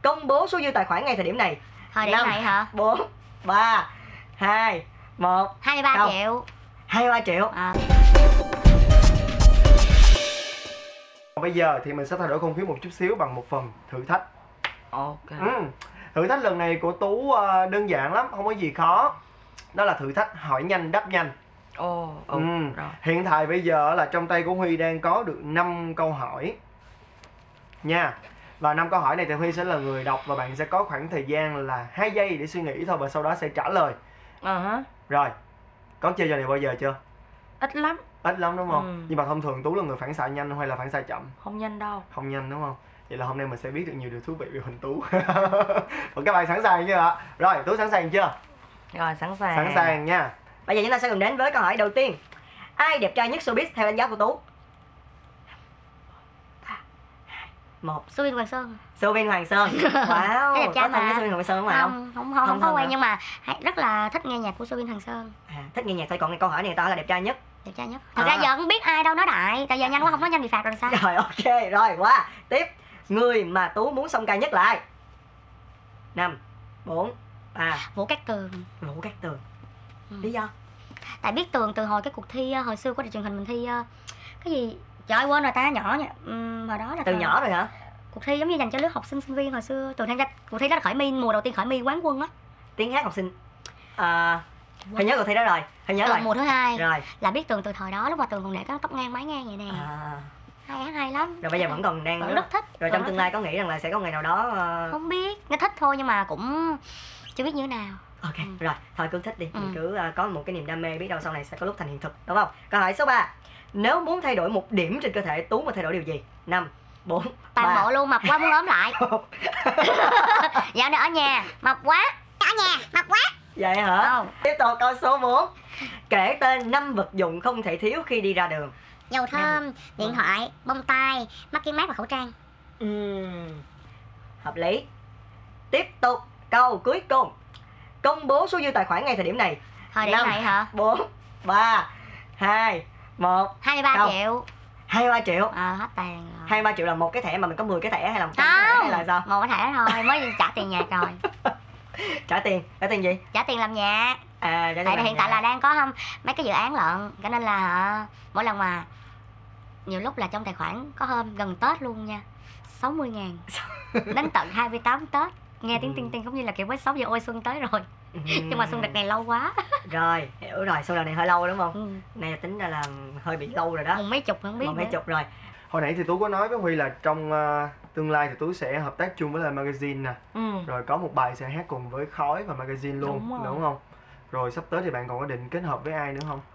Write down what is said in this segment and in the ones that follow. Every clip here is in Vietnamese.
Công bố số dư tài khoản ngay thời điểm này. Thời điểm này hả? 4, 3, 2, 1. 23 triệu. 23 triệu. Bây giờ thì mình sẽ thay đổi không khí một chút xíu bằng một phần thử thách. Ok. Thử thách lần này của Tú đơn giản lắm, không có gì khó. Đó là thử thách hỏi nhanh đáp nhanh. Rồi. Hiện tại bây giờ là trong tay của Huy đang có được 5 câu hỏi nha. Và 5 câu hỏi này thì Huy sẽ là người đọc và bạn sẽ có khoảng thời gian là 2 giây để suy nghĩ thôi, và sau đó sẽ trả lời. Rồi, có chơi trò này bao giờ chưa? Ít lắm. Ít lắm đúng không? Nhưng mà thông thường Tú là người phản xạ nhanh hay là phản xạ chậm? Không nhanh đâu. Không nhanh đúng không? Vậy là hôm nay mình sẽ biết được nhiều điều thú vị về Huỳnh Tú. Và các bạn sẵn sàng chưa ạ? Rồi, Tú sẵn sàng chưa? Rồi, sẵn sàng. Sẵn sàng nha. Bây giờ chúng ta sẽ cùng đến với câu hỏi đầu tiên. Ai đẹp trai nhất showbiz theo đánh giá của Tú? 1. Soobin Hoàng Sơn. Soobin Hoàng Sơn. Wow. Đẹp trai có thân với mà. Soobin Hoàng Sơn không ạ? Không có quen, nhưng mà rất là thích nghe nhạc của Soobin Hoàng Sơn. Thích nghe nhạc thôi, còn câu hỏi này người ta là đẹp trai nhất. Đẹp trai nhất. Thật ra giờ không biết ai đâu nói đại, tại giờ nhanh quá không nói nhanh bị phạt rồi sao? Rồi ok, rồi qua. Tiếp. Người mà Tú muốn song ca nhất là ai? 5, 4, 3. Vũ Cát Tường. Vũ Cát Tường. Lý do? Tại biết Tường từ hồi cái cuộc thi hồi xưa của đài truyền hình mình thi cái gì trời ơi quên rồi ta, nhỏ nha. Hồi đó là từ nhỏ rồi hả? Cuộc thi giống như dành cho lớp học sinh sinh viên hồi xưa. Tường tham gia cuộc thi đó là khởi mi, mùa đầu tiên khởi mi quán quân á. Tiếng hát học sinh. Hình nhớ cuộc thi đó rồi. Hình nhớ rồi. Mùa thứ 2. Rồi. Là biết Tường từ thời đó, lúc mà Tường còn để có tóc ngang mái ngang vậy nè. Hay lắm. Rồi bây giờ vẫn còn đang rất thích. Rồi trong tương lai có nghĩ rằng là sẽ có ngày nào đó không biết, nó thích thôi nhưng mà cũng chưa biết như thế nào. Ok, rồi, thôi cứ thích đi, mình cứ có một cái niềm đam mê, biết đâu sau này sẽ có lúc thành hiện thực, đúng không? Câu hỏi số 3. Nếu muốn thay đổi một điểm trên cơ thể, Tú mà thay đổi điều gì? 5, 4, 3. Toàn bộ luôn, mập quá muốn ốm lại. Dạo này ở nhà, mập quá. Ở nhà, mập quá. Vậy hả? Tiếp tục câu số 4. Kể tên 5 vật dụng không thể thiếu khi đi ra đường. Dầu thơm, điện thoại, bông tai, mắt kính mát và khẩu trang. Hợp lý. Tiếp tục câu cuối cùng. Công bố số dư tài khoản ngay thời điểm này. Thời điểm này hả? 4, 3, 2, 1. 23 triệu. 23 triệu. Hết tiền rồi. 23 triệu là một cái thẻ mà mình có 10 cái thẻ hay là 100 cái thẻ hay là sao? Một cái thẻ thôi, mới trả tiền nhạc rồi. Trả tiền gì? Trả tiền làm nhạc. Tại hiện tại là đang có mấy cái dự án lận, cho nên là mỗi lần mà nhiều lúc là trong tài khoản có hôm gần Tết luôn nha, 60.000 đến tận 28 Tết. Nghe tiếng tinh tinh giống như là kiểu với 6 giờ ôi xuân tới rồi. Nhưng mà xuân đợt này lâu quá. Rồi, hiểu rồi, xuân đợt này hơi lâu đúng không? Này tính ra là hơi bị lâu rồi đó. Mấy chục không biết. Mấy chục rồi. Hồi nãy thì Tú có nói với Huy là trong tương lai thì Tú sẽ hợp tác chung với lại magazine nè. Rồi có một bài sẽ hát cùng với Khói và magazine luôn, đúng không? Rồi sắp tới thì bạn còn có định kết hợp với ai nữa không?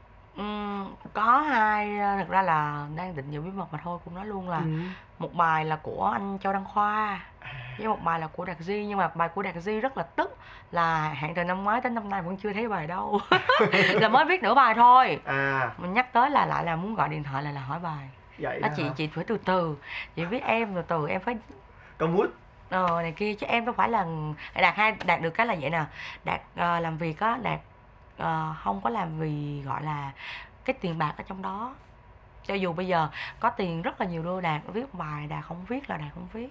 Có hai, thực ra là đang định giữ bí mật mà thôi, cũng nói luôn là một bài là của anh Châu Đăng Khoa với một bài là của Đạt Di, nhưng mà bài của Đạt Di rất là tức, là hạn từ năm ngoái đến năm nay vẫn chưa thấy bài đâu. Là mới viết nửa bài thôi. Mình nhắc tới là lại là muốn gọi điện thoại là hỏi bài. Vậy đó chị phải từ từ, chị viết em từ từ, em phải có mút này kia chứ em đâu phải là Đạt được cái là vậy nè. Đạt làm việc á, Đạt không có làm vì gọi là cái tiền bạc ở trong đó. Cho dù bây giờ có tiền rất là nhiều đô, Đạt viết bài Đạt không viết là Đạt không viết.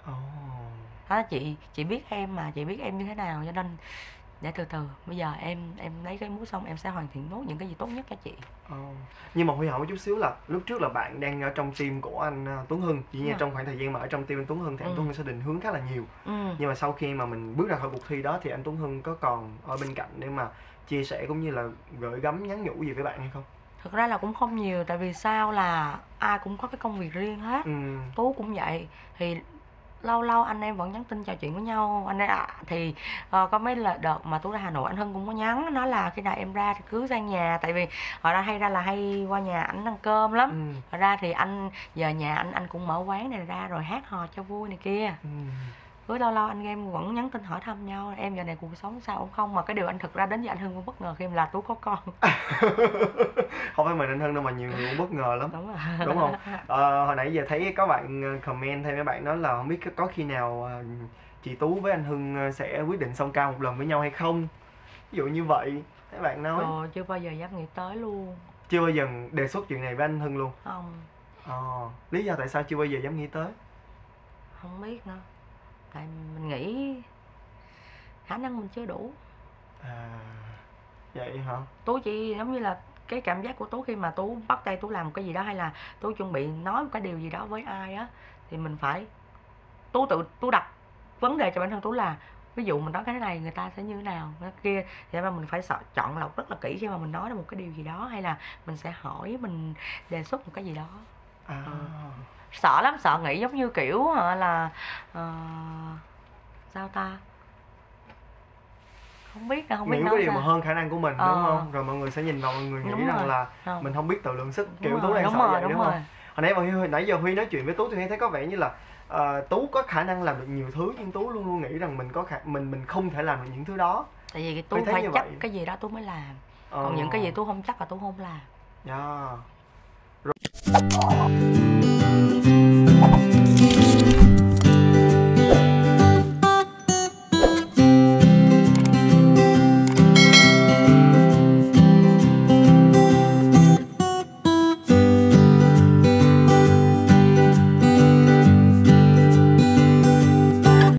Đó, chị biết em mà, chị biết em như thế nào, cho nên để từ từ. Bây giờ em lấy cái mút xong em sẽ hoàn thiện nốt những cái gì tốt nhất cho chị. Nhưng mà Huy hỏi một chút xíu là lúc trước là bạn đang ở trong team của anh Tuấn Hưng, chỉ như trong khoảng thời gian mà ở trong team anh Tuấn Hưng thì anh Tuấn Hưng sẽ định hướng khá là nhiều. Nhưng mà sau khi mà mình bước ra khỏi cuộc thi đó thì anh Tuấn Hưng có còn ở bên cạnh để mà chia sẻ cũng như là gửi gắm nhắn nhủ gì với bạn hay không? Thực ra là cũng không nhiều, tại vì sao là ai cũng có cái công việc riêng hết. Tú cũng vậy, thì lâu lâu anh em vẫn nhắn tin trò chuyện với nhau. Anh thì có mấy là đợt mà Tú ra Hà Nội, anh Hưng cũng có nhắn, nói là khi nào em ra thì cứ sang nhà, tại vì họ ra hay qua nhà ảnh ăn cơm lắm. Thật ra thì anh giờ nhà anh cũng mở quán này ra rồi hát hò cho vui này kia. Cứ lâu lâu anh em vẫn nhắn tin hỏi thăm nhau em giờ này cuộc sống sao không, mà cái điều anh thực ra đến với anh Hưng cũng bất ngờ khi là Tú có con. Không phải mình anh Hưng đâu mà nhiều người cũng bất ngờ lắm. Đúng không? Hồi nãy giờ thấy có bạn comment thêm, mấy bạn nói là không biết có khi nào chị Tú với anh Hưng sẽ quyết định song ca một lần với nhau hay không, ví dụ như vậy. Mấy bạn nói chưa bao giờ dám nghĩ tới luôn. Chưa bao giờ đề xuất chuyện này với anh Hưng luôn? Không. Lý do tại sao chưa bao giờ dám nghĩ tới? Không biết nữa. Tại mình nghĩ khả năng mình chưa đủ. Vậy hả? Tú chỉ giống như là cái cảm giác của Tú khi mà Tú bắt tay Tú làm một cái gì đó, hay là Tú chuẩn bị nói một cái điều gì đó với ai á, thì mình phải Tú đặt vấn đề cho bản thân Tú là ví dụ mình nói cái này người ta sẽ như thế nào, cái kia, thì mà mình phải chọn lọc rất là kỹ khi mà mình nói một cái điều gì đó, hay là mình sẽ hỏi, mình đề xuất một cái gì đó. Sợ lắm, sợ nghĩ giống như kiểu là sao ta, không biết nghĩ nói cái điều sao. mà hơn khả năng của mình, đúng không? Rồi mọi người sẽ nhìn vào, mọi người nghĩ rằng là mình không biết tự lượng sức, kiểu Tú đang sợ vậy, đúng không? Hồi nãy giờ Huy nói chuyện với Tú thì thấy có vẻ như là Tú có khả năng làm được nhiều thứ, nhưng Tú luôn luôn nghĩ rằng mình không thể làm được những thứ đó. Tại vì Tú phải chắc cái gì đó Tú mới làm. Còn những cái gì Tú không chắc là Tú không làm. Rồi.